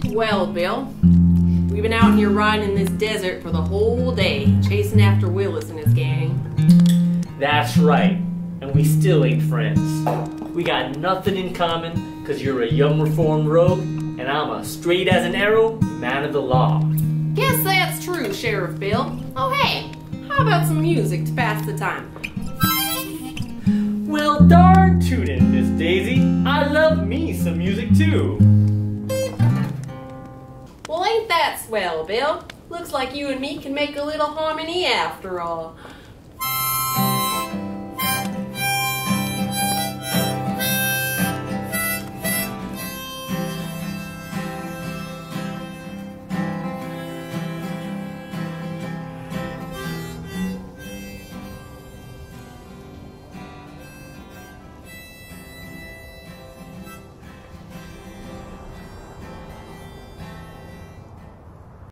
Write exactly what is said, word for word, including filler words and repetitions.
Well, Bill, we've been out here riding in this desert for the whole day, chasing after Willis and his gang. That's right, and we still ain't friends. We got nothing in common, cause you're a young reformed rogue, and I'm a straight as an arrow man of the law. Guess that's true, Sheriff Bill. Oh hey, how about some music to pass the time? Well, darn tootin', Miss Daisy. I love me some music too. Well, ain't that swell, Bill? Looks like you and me can make a little harmony after all.